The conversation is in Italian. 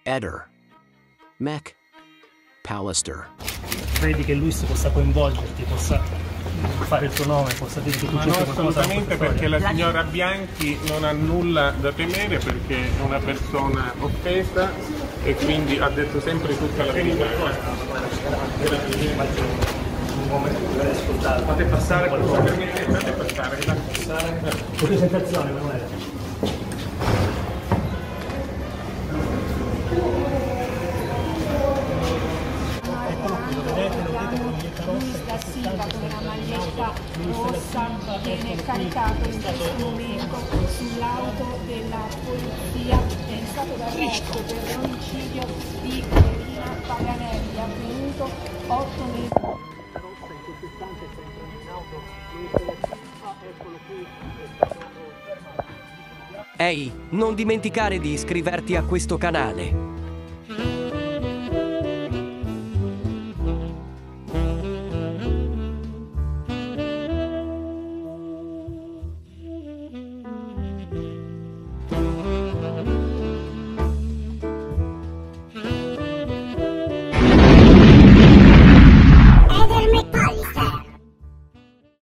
Eder. Mac. Pallister. Credi che lui si possa coinvolgerti, possa fare il tuo nome, possa dire che tu Ma no, c'è qualcosa assolutamente, perché la signora Bianchi non ha nulla da temere, perché è una persona offesa e quindi ha detto sempre tutta la verità. Fate passare, fate passare. Le tue sensazioni, Emanuele? Da Silva con una maglietta rossa viene caricato in questo momento sull'auto della polizia, è stato d'arresto per l'omicidio di Caterina Paganelli, avvenuto 8 mesi. Ehi, non dimenticare di iscriverti a questo canale.